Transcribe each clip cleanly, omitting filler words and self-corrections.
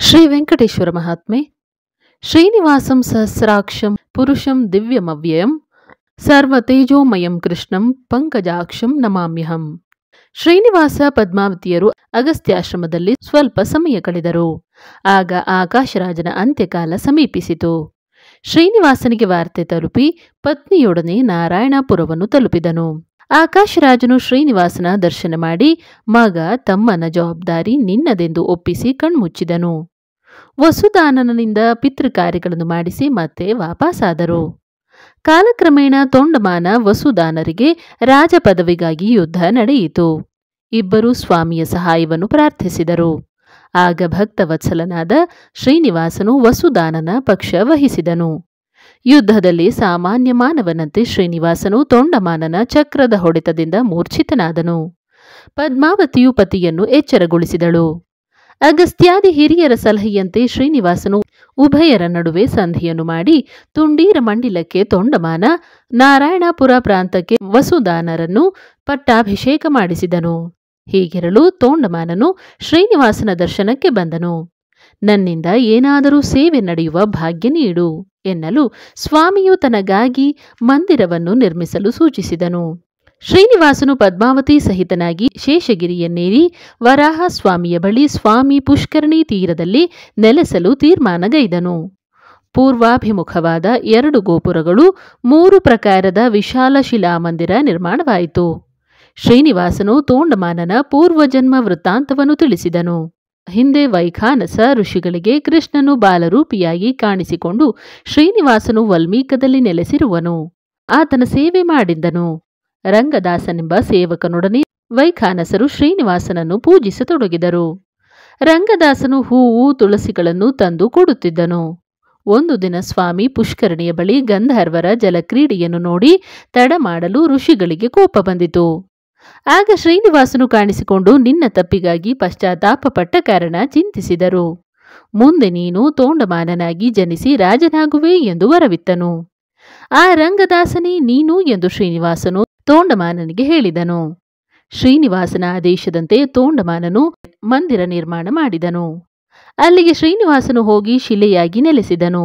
ಶ್ರೀ ವೆಂಕಟೇಶ್ವರ ಮಹಾತ್ಮೆ. ಶ್ರೀನಿವಾಸಂ ಸಹಸ್ರಾಕ್ಷಂ ಪುರುಷಂ ದಿವ್ಯಮವ್ಯಯಂ ಸರ್ವತೇಜೋಮಯಂ ಕೃಷ್ಣಂ ಪಂಕಜಾಕ್ಷಂ ನಮಾಮ್ಯಹಂ. ಶ್ರೀನಿವಾಸ ಪದ್ಮಾವತಿಯರು ಅಗಸ್ತ್ಯಾಶ್ರಮದಲ್ಲಿ ಸ್ವಲ್ಪ ಸಮಯ ಕಳೆದರು. ಆಗ ಆಕಾಶರಾಜನ ಅಂತ್ಯಕಾಲ ಸಮೀಪಿಸಿತು. ಶ್ರೀನಿವಾಸನಿಗೆ ವಾರ್ತೆ ತಲುಪಿ ಪತ್ನಿಯೊಡನೆ ನಾರಾಯಣಪುರವನ್ನು ತಲುಪಿದನು. ಆಕಾಶರಾಜನು ಶ್ರೀನಿವಾಸನ ದರ್ಶನ ಮಾಡಿ, ಮಗ ತಮ್ಮನ ಜವಾಬ್ದಾರಿ ನಿನ್ನದೆಂದು ಒಪ್ಪಿಸಿ ಕಣ್ಮುಚ್ಚಿದನು. ವಸುದಾನನಿಂದ ಪಿತೃಕಾರ್ಯಗಳನ್ನು ಮಾಡಿಸಿ ಮತ್ತೆ ವಾಪಸ್ಸಾದರು. ಕಾಲಕ್ರಮೇಣ ತೊಂಡಮಾನ ವಸುದಾನರಿಗೆ ರಾಜ ಪದವಿಗಾಗಿ ಯುದ್ಧ ನಡೆಯಿತು. ಇಬ್ಬರು ಸ್ವಾಮಿಯ ಸಹಾಯವನ್ನು ಪ್ರಾರ್ಥಿಸಿದರು. ಆಗ ಭಕ್ತವತ್ಸಲನಾದ ಶ್ರೀನಿವಾಸನು ವಸುದಾನನ ಪಕ್ಷ ವಹಿಸಿದನು. ಯುದ್ಧದಲ್ಲಿ ಸಾಮಾನ್ಯ ಮಾನವನಂತೆ ಶ್ರೀನಿವಾಸನು ತೊಂಡಮಾನನ ಚಕ್ರದ ಹೊಡೆತದಿಂದ ಮೂರ್ಛಿತನಾದನು. ಪದ್ಮಾವತಿಯು ಪತಿಯನ್ನು ಎಚ್ಚರಗೊಳಿಸಿದಳು. ಅಗಸ್ತ್ಯಾದಿ ಹಿರಿಯರ ಸಲಹೆಯಂತೆ ಶ್ರೀನಿವಾಸನು ಉಭಯರ ನಡುವೆ ಸಂಧಿಯನ್ನು ಮಾಡಿ ತುಂಡೀರ ಮಂಡಿಲಕ್ಕೆ ತೊಂಡಮಾನ, ನಾರಾಯಣಪುರ ಪ್ರಾಂತಕ್ಕೆ ವಸುದಾನರನ್ನು ಪಟ್ಟಾಭಿಷೇಕ ಮಾಡಿಸಿದನು. ಹೀಗಿರಲು ತೊಂಡಮಾನನು ಶ್ರೀನಿವಾಸನ ದರ್ಶನಕ್ಕೆ ಬಂದನು. ನನ್ನಿಂದ ಏನಾದರೂ ಸೇವೆ ನಡೆಯುವ ಭಾಗ್ಯ ನೀಡು ಎನ್ನಲು ಸ್ವಾಮಿಯು ತನಗಾಗಿ ಮಂದಿರವನ್ನು ನಿರ್ಮಿಸಲು ಸೂಚಿಸಿದನು. ಶ್ರೀನಿವಾಸನು ಪದ್ಮಾವತಿ ಸಹಿತನಾಗಿ ಶೇಷಗಿರಿಯನ್ನೇರಿ ವರಾಹ ಸ್ವಾಮಿಯ ಬಳಿ ಸ್ವಾಮಿ ಪುಷ್ಕರಣಿ ತೀರದಲ್ಲಿ ನೆಲೆಸಲು ತೀರ್ಮಾನಗೈದನು. ಪೂರ್ವಾಭಿಮುಖವಾದ 2 ಗೋಪುರಗಳು, 3 ಪ್ರಕಾರದ ವಿಶಾಲ ಶಿಲಾಮಂದಿರ ನಿರ್ಮಾಣವಾಯಿತು. ಶ್ರೀನಿವಾಸನು ತೊಂಡಮಾನನ ಪೂರ್ವಜನ್ಮ ವೃತ್ತಾಂತವನ್ನು ತಿಳಿಸಿದನು. ಹಿಂದೆ ವೈಖಾನಸ ಋಷಿಗಳಿಗೆ ಕೃಷ್ಣನು ಬಾಲರೂಪಿಯಾಗಿ ಕಾಣಿಸಿಕೊಂಡು ಶ್ರೀನಿವಾಸನು ವಲ್ಮೀಕದಲ್ಲಿ ನೆಲೆಸಿರುವನು. ಆತನ ಸೇವೆ ಮಾಡಿದ್ದನು. ರಂಗದಾಸನೆಂಬ ಸೇವಕನೊಡನೆ ವೈಖಾನಸರು ಶ್ರೀನಿವಾಸನನ್ನು ಪೂಜಿಸತೊಡಗಿದರು. ರಂಗದಾಸನು ಹೂವು ತುಳಸಿಗಳನ್ನು ತಂದು ಕೊಡುತ್ತಿದ್ದನು. ಒಂದು ದಿನ ಸ್ವಾಮಿ ಪುಷ್ಕರಣಿಯ ಬಳಿ ಗಂಧರ್ವರ ಜಲಕ್ರೀಡೆಯನ್ನು ನೋಡಿ ತಡ ಮಾಡಲು ಋಷಿಗಳಿಗೆ ಕೋಪ ಬಂದಿತು. ಆಗ ಶ್ರೀನಿವಾಸನು ಕಾಣಿಸಿಕೊಂಡು ನಿನ್ನ ತಪ್ಪಿಗಾಗಿ ಪಶ್ಚಾತ್ತಾಪ ಪಟ್ಟ ಕಾರಣ ಚಿಂತಿಸಿದರು. ಮುಂದೆ ನೀನು ತೊಂಡಮಾನನಾಗಿ ಜನಿಸಿ ರಾಜನಾಗುವೆ ಎಂದು ವರವಿತ್ತನು. ಆ ರಂಗದಾಸನೇ ನೀನು ಎಂದು ಶ್ರೀನಿವಾಸನು ತೊಂಡಮಾನನಿಗೆ ಹೇಳಿದನು. ಶ್ರೀನಿವಾಸನ ಆದೇಶದಂತೆ ತೊಂಡಮಾನನು ಮಂದಿರ ನಿರ್ಮಾಣ ಮಾಡಿದನು. ಅಲ್ಲಿಗೆ ಶ್ರೀನಿವಾಸನು ಹೋಗಿ ಶಿಲೆಯಾಗಿ ನೆಲೆಸಿದನು.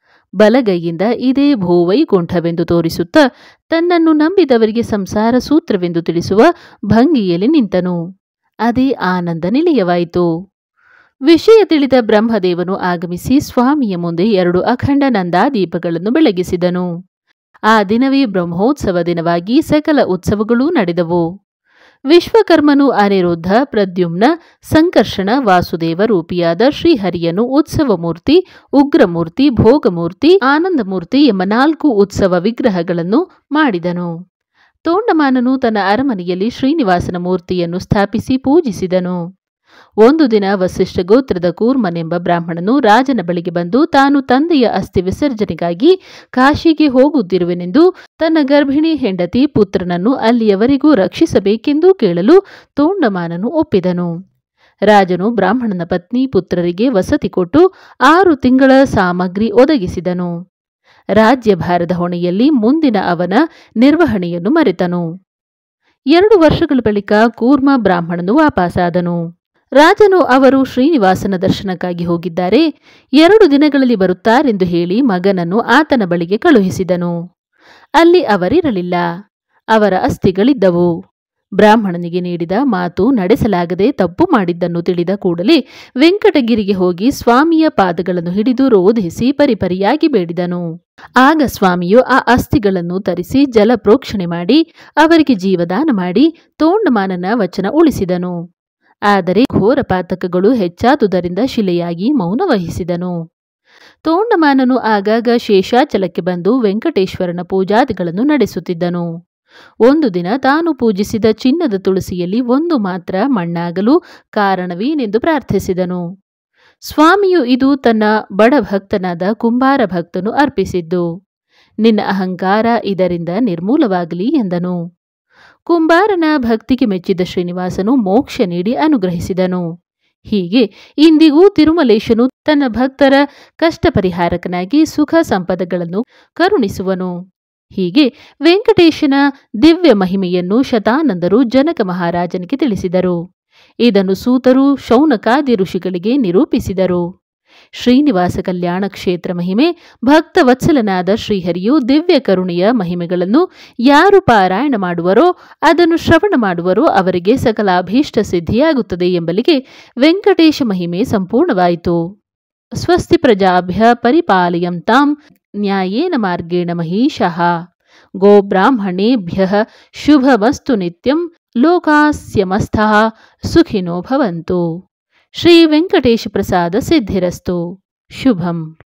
ಬಲಗೈಯಿಂದ ಇದೇ ಭೂವೈಕುಂಠವೆಂದು ತೋರಿಸುತ್ತಾ ತನ್ನನ್ನು ನಂಬಿದವರಿಗೆ ಸಂಸಾರ ಸೂತ್ರವೆಂದು ತಿಳಿಸುವ ಭಂಗಿಯಲ್ಲಿ ನಿಂತನು. ಅದೇ ಆನಂದ ನಿಲಯವಾಯಿತು. ವಿಷಯ ತಿಳಿದ ಬ್ರಹ್ಮದೇವನು ಆಗಮಿಸಿ ಸ್ವಾಮಿಯ ಮುಂದೆ 2 ಅಖಂಡ ನಂದಾದೀಪಗಳನ್ನು ಬೆಳಗಿಸಿದನು. ಆ ದಿನವೇ ಬ್ರಹ್ಮೋತ್ಸವ ದಿನವಾಗಿ ಸಕಲ ಉತ್ಸವಗಳೂ ನಡೆದವು. ವಿಶ್ವಕರ್ಮನು ಅನಿರುದ್ಧ, ಪ್ರದ್ಯುಮ್ನ, ಸಂಕರ್ಷಣ, ವಾಸುದೇವ ರೂಪಿಯಾದ ಶ್ರೀಹರಿಯನ್ನು ಉತ್ಸವ ಮೂರ್ತಿ, ಉಗ್ರಮೂರ್ತಿ, ಭೋಗಮೂರ್ತಿ, ಆನಂದಮೂರ್ತಿ ಎಂಬ 4 ಉತ್ಸವ ವಿಗ್ರಹಗಳನ್ನು ಮಾಡಿದನು. ತೊಂಡಮಾನನು ತನ್ನ ಅರಮನೆಯಲ್ಲಿ ಶ್ರೀನಿವಾಸನ ಮೂರ್ತಿಯನ್ನು ಸ್ಥಾಪಿಸಿ ಪೂಜಿಸಿದನು. ಒಂದು ದಿನ ವಸಿಷ್ಠ ಗೋತ್ರದ ಕೂರ್ಮನೆಂಬ ಬ್ರಾಹ್ಮಣನು ರಾಜನ ಬಳಿಗೆ ಬಂದು ತಾನು ತಂದೆಯ ಅಸ್ಥಿ ವಿಸರ್ಜನೆಗಾಗಿ ಕಾಶಿಗೆ ಹೋಗುತ್ತಿರುವೆನೆಂದು ತನ್ನ ಗರ್ಭಿಣಿ ಹೆಂಡತಿ ಪುತ್ರನನ್ನು ಅಲ್ಲಿಯವರೆಗೂ ರಕ್ಷಿಸಬೇಕೆಂದು ಕೇಳಲು ತೊಂಡಮಾನನು ಒಪ್ಪಿದನು. ರಾಜನು ಬ್ರಾಹ್ಮಣನ ಪತ್ನಿ ಪುತ್ರರಿಗೆ ವಸತಿ ಕೊಟ್ಟು 6 ತಿಂಗಳ ಸಾಮಗ್ರಿ ಒದಗಿಸಿದನು. ರಾಜ್ಯಭಾರದ ಹೊಣೆಯಲ್ಲಿ ಮುಂದಿನ ಅವನ ನಿರ್ವಹಣೆಯನ್ನು ಮರೆತನು. 2 ವರ್ಷಗಳ ಬಳಿಕ ಕೂರ್ಮ ಬ್ರಾಹ್ಮಣನು ವಾಪಸ್ಸಾದನು. ರಾಜನು ಅವರು ಶ್ರೀನಿವಾಸನ ದರ್ಶನಕ್ಕಾಗಿ ಹೋಗಿದ್ದಾರೆ, 2 ದಿನಗಳಲ್ಲಿ ಬರುತ್ತಾರೆಂದು ಹೇಳಿ ಮಗನನ್ನು ಆತನ ಬಳಿಗೆ ಕಳುಹಿಸಿದನು. ಅಲ್ಲಿ ಅವರಿರಲಿಲ್ಲ. ಅವರ ಅಸ್ಥಿಗಳಿದ್ದವು. ಬ್ರಾಹ್ಮಣನಿಗೆ ನೀಡಿದ ಮಾತು ನಡೆಸಲಾಗದೆ ತಪ್ಪು ಮಾಡಿದ್ದನ್ನು ತಿಳಿದ ಕೂಡಲೇ ವೆಂಕಟಗಿರಿಗೆ ಹೋಗಿ ಸ್ವಾಮಿಯ ಪಾದಗಳನ್ನು ಹಿಡಿದು ರೋಧಿಸಿ ಪರಿಪರಿಯಾಗಿ ಬೇಡಿದನು. ಆಗ ಸ್ವಾಮಿಯು ಆ ಅಸ್ಥಿಗಳನ್ನು ತರಿಸಿ ಜಲ ಪ್ರೋಕ್ಷಣೆ ಮಾಡಿ ಅವರಿಗೆ ಜೀವದಾನ ಮಾಡಿ ತೊಂಡಮಾನನ ವಚನ ಉಳಿಸಿದನು. ಆದರೆ ಘೋರ ಪಾತಕಗಳು ಹೆಚ್ಚಾದುದರಿಂದ ಶಿಲೆಯಾಗಿ ಮೌನ ವಹಿಸಿದನು. ತೊಂಡಮಾನನು ಆಗಾಗ ಶೇಷಾಚಲಕ್ಕೆ ಬಂದು ವೆಂಕಟೇಶ್ವರನ ಪೂಜಾದಿಗಳನ್ನು ನಡೆಸುತ್ತಿದ್ದನು. ಒಂದು ದಿನ ತಾನು ಪೂಜಿಸಿದ ಚಿನ್ನದ ತುಳಸಿಯಲ್ಲಿ 1 ಮಾತ್ರ ಮಣ್ಣಾಗಲು ಕಾರಣವೇನೆಂದು ಪ್ರಾರ್ಥಿಸಿದನು. ಸ್ವಾಮಿಯು ಇದು ತನ್ನ ಬಡ ಭಕ್ತನಾದ ಕುಂಬಾರ ಭಕ್ತನು ಅರ್ಪಿಸಿದ್ದು. ನಿನ್ನ ಅಹಂಕಾರ ಇದರಿಂದ ನಿರ್ಮೂಲವಾಗಲಿ ಎಂದನು. ಕುಂಬಾರನ ಭಕ್ತಿಗೆ ಮೆಚ್ಚಿದ ಶ್ರೀನಿವಾಸನು ಮೋಕ್ಷ ನೀಡಿ ಅನುಗ್ರಹಿಸಿದನು. ಹೀಗೆ ಇಂದಿಗೂ ತಿರುಮಲೇಶನು ತನ್ನ ಭಕ್ತರ ಕಷ್ಟ ಪರಿಹಾರಕನಾಗಿ ಸುಖ ಸಂಪದಗಳನ್ನು ಕರುಣಿಸುವನು. ಹೀಗೆ ವೆಂಕಟೇಶನ ದಿವ್ಯ ಮಹಿಮೆಯನ್ನು ಶತಾನಂದರು ಜನಕ ಮಹಾರಾಜನಿಗೆ ತಿಳಿಸಿದರು. ಇದನ್ನು ಸೂತರು ಶೌನಕಾದಿ ಋಷಿಗಳಿಗೆ ನಿರೂಪಿಸಿದರು. ಶ್ರೀನಿವಾಸ ಕಲ್ಯಾಣ ಕ್ಷೇತ್ರ ಮಹಿಮೆ. ಭಕ್ತವತ್ಸಲನಾದ ಶ್ರೀಹರಿಯು ದಿವ್ಯ ಕರುಣೆಯ ಮಹಿಮೆಗಳನ್ನು ಯಾರು ಪಾರಾಯಣ ಮಾಡುವರೋ, ಅದನ್ನು ಶ್ರವಣ ಮಾಡುವರೋ ಅವರಿಗೆ ಸಕಲ ಅಭೀಷ್ಟ ಸಿದ್ಧಿಯಾಗುತ್ತದೆ ಎಂಬಲಿಗೆ ವೆಂಕಟೇಶ ಮಹಿಮೆ ಸಂಪೂರ್ಣವಾಯಿತು. ಸ್ವಸ್ತಿ ಪ್ರಜಾಭ್ಯ ಪರಿಪಾಲಯಂತಾಂ ನ್ಯಾಯೇನ ಮಾರ್ಗೇಣ ಮಹೀಶಃ. ಗೋಬ್ರಾಹ್ಮಣೇಭ್ಯಃ ಶುಭಮಸ್ತು ನಿತ್ಯಂ. ಲೋಕಾಃ ಸಮಸ್ತಃ ಸುಖಿನೋ ಭವಂತು. ಶ್ರೀ ವೆಂಕಟೇಶ ಪ್ರಸಾದ ಸಿದ್ಧಿರಸ್ತು. ಶುಭಂ.